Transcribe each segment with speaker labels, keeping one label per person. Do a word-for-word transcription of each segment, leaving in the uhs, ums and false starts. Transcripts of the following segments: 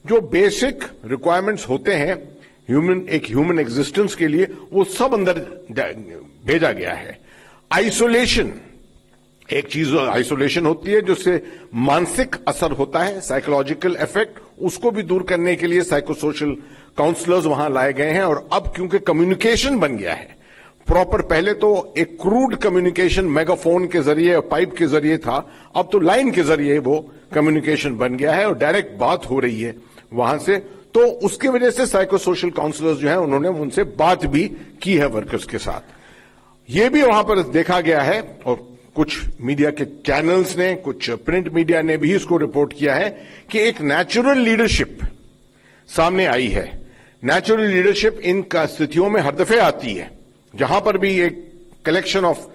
Speaker 1: जो basic requirements होते हैं ह्यूमन एक ह्यूमन एग्जिस्टेंस के लिए, वो सब अंदर भेजा गया है। आइसोलेशन, एक चीज आइसोलेशन होती है जिससे मानसिक असर होता है, साइकोलॉजिकल इफेक्ट, उसको भी दूर करने के लिए साइको सोशल काउंसलर्स वहां लाए गए हैं। और अब क्योंकि कम्युनिकेशन बन गया है प्रॉपर, पहले तो एक क्रूड कम्युनिकेशन मेगाफोन के जरिए पाइप के जरिए था, अब तो लाइन के जरिए वो कम्युनिकेशन बन गया है और डायरेक्ट बात हो रही है वहां से। तो उसकी वजह से साइको सोशल काउंसलर्स जो है उन्होंने उनसे बात भी की है वर्कर्स के साथ। ये भी वहां पर देखा गया है और कुछ मीडिया के चैनल्स ने, कुछ प्रिंट मीडिया ने भी इसको रिपोर्ट किया है कि एक नेचुरल लीडरशिप सामने आई है। नेचुरल लीडरशिप इन स्थितियों में हर दफे आती है, जहां पर भी एक कलेक्शन ऑफ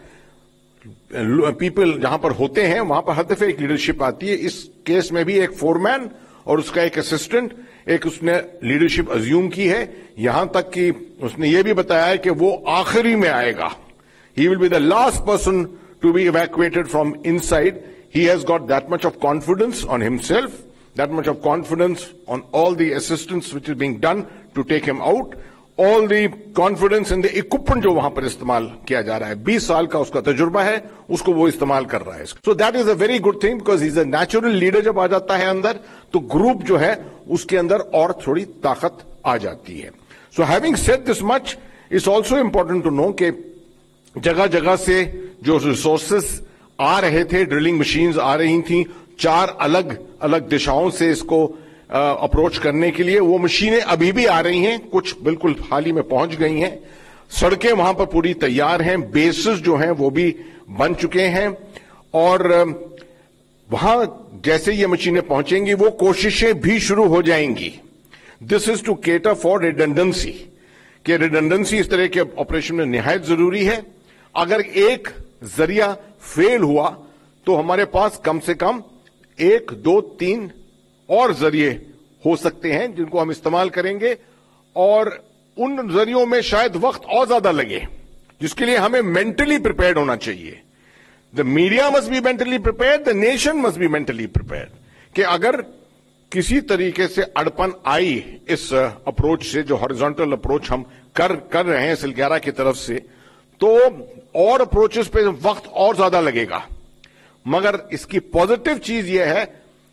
Speaker 1: पीपल जहां पर होते हैं वहां पर हर दफे एक लीडरशिप आती है। इस केस में भी एक फोरमैन और उसका एक असिस्टेंट, एक उसने लीडरशिप अज्यूम की है, यहां तक कि उसने ये भी बताया है कि वो आखिरी में आएगा। He will be the last person to be evacuated from inside. He has got that much of confidence on himself, that much of confidence on all the assistance which is being done to take him out, all the confidence in the equipment जो वहां पर इस्तेमाल किया जा रहा है। बीस साल का उसका तजुर्बा है, उसको वो इस्तेमाल कर रहा है। So that is a very good thing because is a natural leader. जब आ जाता है अंदर तो ग्रुप जो है उसके अंदर और थोड़ी ताकत आ जाती है। So having said this much, it's also important to know कि जगह जगह से जो रिसोर्सेस आ रहे थे, ड्रिलिंग मशीन्स आ रही थी चार अलग अलग दिशाओं से इसको अप्रोच uh, करने के लिए, वो मशीनें अभी भी आ रही हैं, कुछ बिल्कुल हाल ही में पहुंच गई हैं। सड़कें वहां पर पूरी तैयार हैं, बेसिस जो हैं वो भी बन चुके हैं और uh, वहां जैसे ये मशीनें पहुंचेंगी वो कोशिशें भी शुरू हो जाएंगी। This is to cater for redundancy, कि रिडंडेंसी इस तरह के ऑपरेशन में निहायत जरूरी है। अगर एक जरिया फेल हुआ तो हमारे पास कम से कम एक दो तीन और जरिए हो सकते हैं जिनको हम इस्तेमाल करेंगे और उन जरियों में शायद वक्त और ज्यादा लगे, जिसके लिए हमें मेंटली प्रिपेयर्ड होना चाहिए। The media must be mentally prepared, the nation must be mentally prepared कि अगर किसी तरीके से अड़पन आई इस अप्रोच से, जो हॉरिजॉन्टल अप्रोच हम कर कर रहे हैं सिलग्यारा की तरफ से, तो और अप्रोचेस पे वक्त और ज्यादा लगेगा। मगर इसकी पॉजिटिव चीज यह है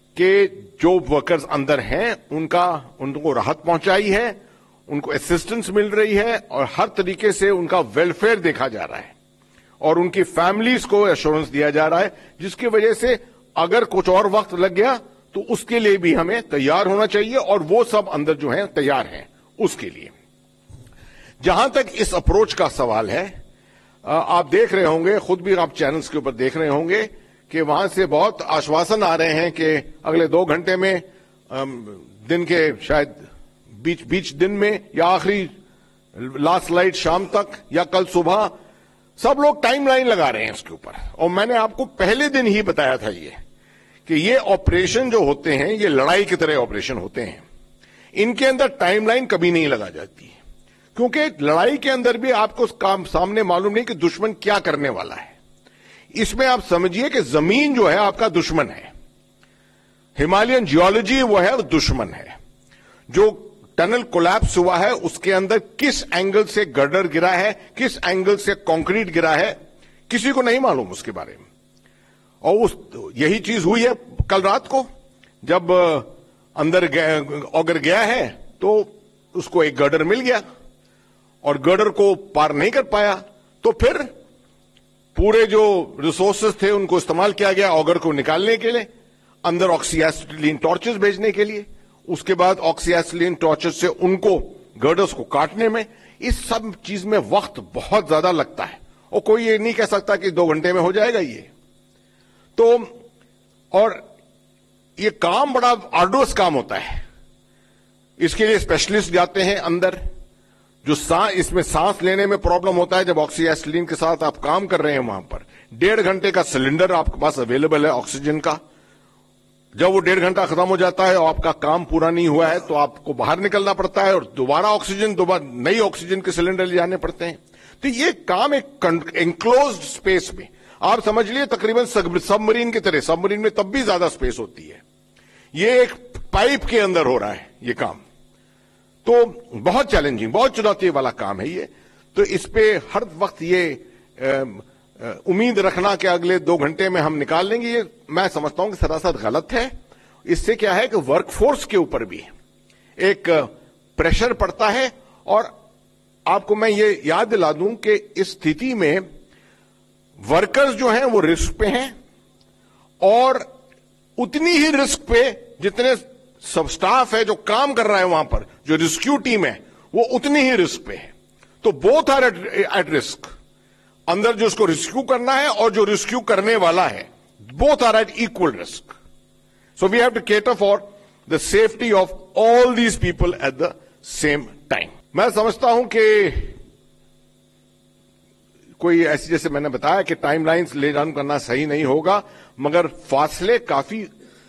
Speaker 1: कि जो वर्कर्स अंदर हैं उनका उनको राहत पहुंचाई है, उनको असिस्टेंस मिल रही है और हर तरीके से उनका वेलफेयर देखा जा रहा है और उनकी फैमिलीज को एश्योरेंस दिया जा रहा है, जिसकी वजह से अगर कुछ और वक्त लग गया तो उसके लिए भी हमें तैयार होना चाहिए और वो सब अंदर जो है तैयार हैं उसके लिए। जहां तक इस अप्रोच का सवाल है, आप देख रहे होंगे, खुद भी आप चैनल्स के ऊपर देख रहे होंगे कि वहां से बहुत आश्वासन आ रहे हैं कि अगले दो घंटे में, दिन के शायद बीच बीच दिन में या आखिरी लास्ट लाइट शाम तक या कल सुबह, सब लोग टाइमलाइन लगा रहे हैं इसके ऊपर। और मैंने आपको पहले दिन ही बताया था ये कि ये ऑपरेशन जो होते हैं ये लड़ाई की तरह ऑपरेशन होते हैं, इनके अंदर टाइमलाइन कभी नहीं लगा जाती, क्योंकि लड़ाई के अंदर भी आपको काम सामने मालूम नहीं कि दुश्मन क्या करने वाला है। इसमें आप समझिए कि जमीन जो है आपका दुश्मन है, हिमालयन जियोलॉजी वो है, वो दुश्मन है। जो टनल कोलैप्स हुआ है उसके अंदर किस एंगल से गर्डर गिरा है, किस एंगल से कंक्रीट गिरा है, किसी को नहीं मालूम उसके बारे में। और उस यही चीज हुई है कल रात को, जब अंदर ऑगर गया है तो उसको एक गर्डर मिल गया और गर्डर को पार नहीं कर पाया, तो फिर पूरे जो रिसोर्सेज थे उनको इस्तेमाल किया गया ऑगर को निकालने के लिए, अंदर ऑक्सीएसिलिन टॉर्चेस भेजने के लिए, उसके बाद ऑक्सीएसिलिन टॉर्चेस से उनको गर्डर्स को काटने में। इस सब चीज में वक्त बहुत ज्यादा लगता है और कोई ये नहीं कह सकता कि दो घंटे में हो जाएगा ये। तो और ये काम बड़ा आर्डुअस काम होता है, इसके लिए स्पेशलिस्ट जाते हैं अंदर। जो सांस इसमें सांस लेने में प्रॉब्लम होता है, जब ऑक्सीएसिलिन के साथ आप काम कर रहे हैं, वहां पर डेढ़ घंटे का सिलेंडर आपके पास अवेलेबल है ऑक्सीजन का। जब वो डेढ़ घंटा खत्म हो जाता है और आपका काम पूरा नहीं हुआ है तो आपको बाहर निकलना पड़ता है और दोबारा ऑक्सीजन दोबारा नई ऑक्सीजन के सिलेंडर ले जाने पड़ते हैं। तो ये काम एक एनक्लोज्ड स्पेस में, आप समझ लिए तकरीबन सबमरीन की तरह, सबमरीन में तब भी ज्यादा स्पेस होती है, ये एक पाइप के अंदर हो रहा है ये काम, तो बहुत चैलेंजिंग, बहुत चुनौती वाला काम है ये। तो इस पे हर वक्त ये उम्मीद रखना कि अगले दो घंटे में हम निकाल लेंगे, ये मैं समझता हूं कि सरासर गलत है। इससे क्या है कि वर्कफोर्स के ऊपर भी एक प्रेशर पड़ता है। और आपको मैं ये याद दिला दूं कि इस स्थिति में वर्कर्स जो हैं वो रिस्क पे हैं, और उतनी ही रिस्क पे जितने सब स्टाफ है जो काम कर रहा है वहां पर, जो रेस्क्यू टीम है वो उतनी ही रिस्क पे है। तो बोथ आर एट रिस्क, अंदर जो उसको रेस्क्यू करना है और जो रेस्क्यू करने वाला है, both are at equal risk. So we have to cater for the safety of all these people at the same time. मैं समझता हूं कि कोई ऐसी, जैसे मैंने बताया कि टाइमलाइंस ले डाउन करना सही नहीं होगा, मगर फासले काफी,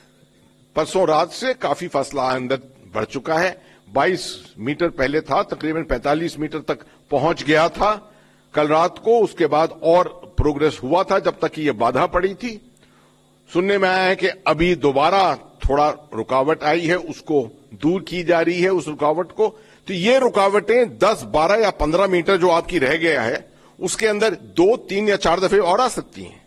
Speaker 1: परसों रात से काफी फासला अंदर बढ़ चुका है। बाईस मीटर पहले था, तकरीबन पैंतालीस मीटर तक पहुंच गया था कल रात को। उसके बाद और प्रोग्रेस हुआ था जब तक कि ये बाधा पड़ी थी। सुनने में आया है कि अभी दोबारा थोड़ा रुकावट आई है, उसको दूर की जा रही है उस रुकावट को। तो ये रुकावटें दस, बारह या पंद्रह मीटर जो आपकी रह गया है उसके अंदर दो, तीन या चार दफे और आ सकती हैं,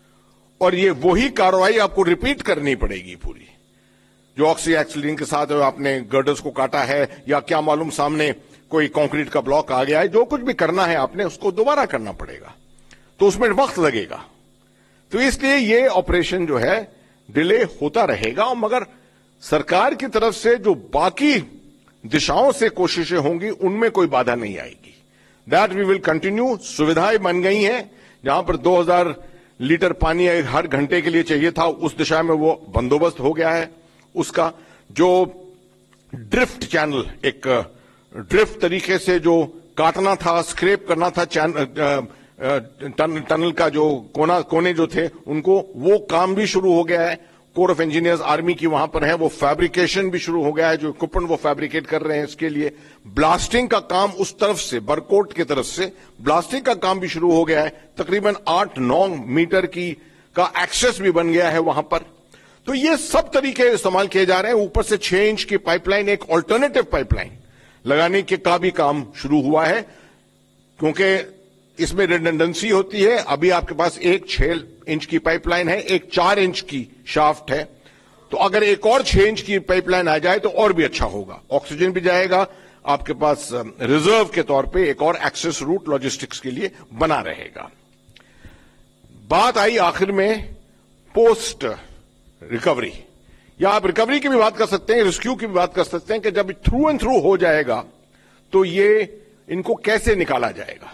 Speaker 1: और ये वही कार्रवाई आपको रिपीट करनी पड़ेगी पूरी। जो ऑक्सी के साथ आपने गर्डर्स को काटा है, या क्या मालूम सामने कोई कंक्रीट का ब्लॉक आ गया है, जो कुछ भी करना है आपने उसको दोबारा करना पड़ेगा, तो उसमें वक्त लगेगा। तो इसलिए ये ऑपरेशन जो है डिले होता रहेगा, मगर सरकार की तरफ से जो बाकी दिशाओं से कोशिशें होंगी उनमें कोई बाधा नहीं आएगी। That we will continue. सुविधाएं बन गई हैं, जहां पर दो हज़ार लीटर पानी हर घंटे के लिए चाहिए था, उस दिशा में वो बंदोबस्त हो गया है। उसका जो ड्रिफ्ट चैनल, एक ड्रिफ्ट तरीके से जो काटना था, स्क्रैप करना था चैनल, टन, टनल का जो कोना कोने जो थे उनको, वो काम भी शुरू हो गया है। कोर ऑफ इंजीनियर्स आर्मी की वहां पर है, वो फैब्रिकेशन भी शुरू हो गया है, जो इक्विपमेंट वो फैब्रिकेट कर रहे हैं इसके लिए। ब्लास्टिंग का काम उस तरफ से, बरकोट की तरफ से ब्लास्टिंग का काम भी शुरू हो गया है। तकरीबन आठ नौ मीटर की का एक्सेस भी बन गया है वहां पर। तो ये सब तरीके इस्तेमाल किए जा रहे हैं। ऊपर से छह इंच की पाइपलाइन, एक ऑल्टरनेटिव पाइपलाइन लगाने के का भी काम शुरू हुआ है, क्योंकि इसमें रिडंडेंसी होती है। अभी आपके पास एक छह इंच की पाइपलाइन है, एक चार इंच की शाफ्ट है, तो अगर एक और छह इंच की पाइपलाइन आ जाए तो और भी अच्छा होगा। ऑक्सीजन भी जाएगा, आपके पास रिजर्व के तौर पे एक और एक्सेस रूट लॉजिस्टिक्स के लिए बना रहेगा। बात आई आखिर में पोस्ट रिकवरी, या आप रिकवरी की भी बात कर सकते हैं, रेस्क्यू की भी बात कर सकते हैं, कि जब थ्रू एंड थ्रू हो जाएगा तो ये इनको कैसे निकाला जाएगा।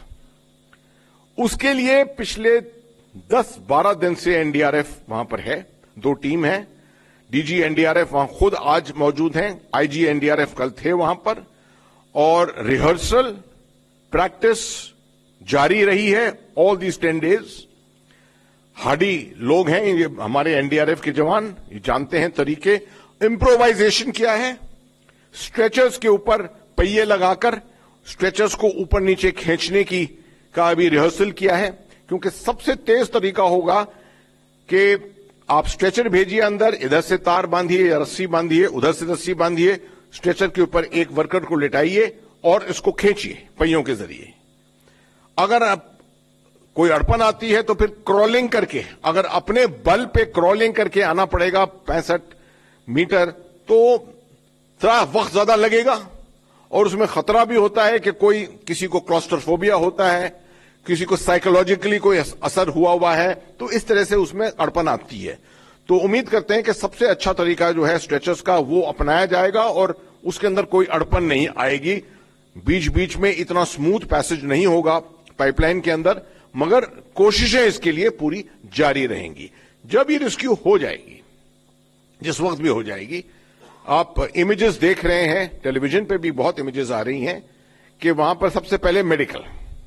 Speaker 1: उसके लिए पिछले दस बारह दिन से एनडीआरएफ वहां पर है, दो टीम है। डीजी एनडीआरएफ वहां खुद आज मौजूद हैं, आईजी एनडीआरएफ कल थे वहां पर, और रिहर्सल प्रैक्टिस जारी रही है all these ten days. Hardy लोग हैं ये हमारे एनडीआरएफ के जवान, ये जानते हैं तरीके। इंप्रोवाइजेशन किया है, स्ट्रेचर्स के ऊपर पहिए लगाकर स्ट्रेचर्स को ऊपर नीचे खींचने की का अभी रिहर्सल किया है, क्योंकि सबसे तेज तरीका होगा कि आप स्ट्रेचर भेजिए अंदर, इधर से तार बांधिए या रस्सी बांधिए, उधर से रस्सी बांधिए, स्ट्रेचर के ऊपर एक वर्कर को लेटाइए और इसको खींचिए पहियों के जरिए। अगर आप कोई अड़पन आती है तो फिर क्रॉलिंग करके, अगर अपने बल पे क्रॉलिंग करके आना पड़ेगा पैंसठ मीटर, तो थोड़ा वक्त ज्यादा लगेगा, और उसमें खतरा भी होता है कि कोई, किसी को क्लॉस्ट्रोफोबिया होता है, किसी को साइकोलॉजिकली कोई असर हुआ हुआ है, तो इस तरह से उसमें अड़पन आती है। तो उम्मीद करते हैं कि सबसे अच्छा तरीका जो है स्ट्रेचर्स का वो अपनाया जाएगा और उसके अंदर कोई अड़पन नहीं आएगी। बीच बीच में इतना स्मूथ पैसेज नहीं होगा पाइपलाइन के अंदर, मगर कोशिशें इसके लिए पूरी जारी रहेंगी। जब ये रेस्क्यू हो जाएगी, जिस वक्त भी हो जाएगी, आप इमेजेस देख रहे हैं, टेलीविजन पे भी बहुत इमेजेस आ रही हैं कि वहां पर सबसे पहले मेडिकल,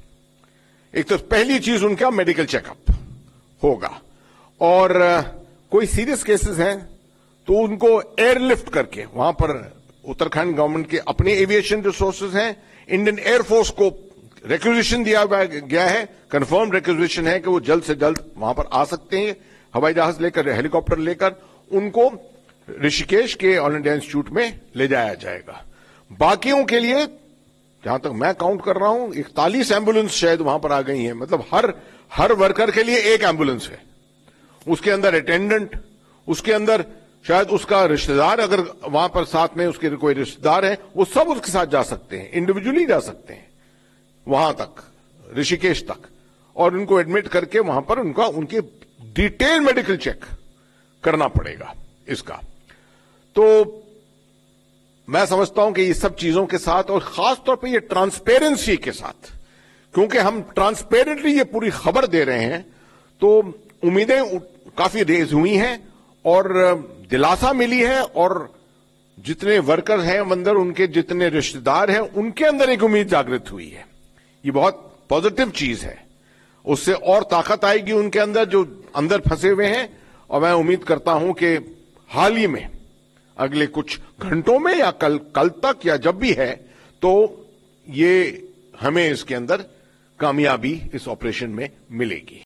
Speaker 1: एक तो पहली चीज उनका मेडिकल चेकअप होगा, और कोई सीरियस केसेस हैं तो उनको एयरलिफ्ट करके वहां पर उत्तराखंड गवर्नमेंट के अपने एविएशन रिसोर्सेज हैं, इंडियन एयरफोर्स को रिक्वेजिशन दिया गया है, कंफर्म रिक्वेजिशन है कि वो जल्द से जल्द वहां पर आ सकते हैं, हवाई जहाज लेकर, हेलीकॉप्टर लेकर, उनको ऋषिकेश के ऑल इंडिया इंस्टीट्यूट में ले जाया जाएगा। बाकियों के लिए जहां तक मैं काउंट कर रहा हूं इकतालीस एम्बुलेंस शायद वहां पर आ गई हैं, मतलब हर हर वर्कर के लिए एक एम्बुलेंस है, उसके अंदर अटेंडेंट, उसके अंदर शायद उसका रिश्तेदार, अगर वहां पर साथ में उसके कोई रिश्तेदार है वो सब उसके साथ जा सकते हैं, इंडिविजुअली जा सकते हैं वहां तक, ऋषिकेश तक, और उनको एडमिट करके वहां पर उनका उनके डिटेल मेडिकल चेक करना पड़ेगा इसका। तो मैं समझता हूं कि ये सब चीजों के साथ और खास तौर पे ये ट्रांसपेरेंसी के साथ, क्योंकि हम ट्रांसपेरेंटली ये पूरी खबर दे रहे हैं, तो उम्मीदें काफी रेज हुई हैं और दिलासा मिली है, और जितने वर्कर हैं अंदर, उनके जितने रिश्तेदार हैं, उनके अंदर एक उम्मीद जागृत हुई है। ये बहुत पॉजिटिव चीज है, उससे और ताकत आएगी उनके अंदर जो अंदर फंसे हुए हैं। और मैं उम्मीद करता हूं कि हाल ही में अगले कुछ घंटों में या कल कल तक या जब भी है, तो ये हमें इसके अंदर कामयाबी इस ऑपरेशन में मिलेगी।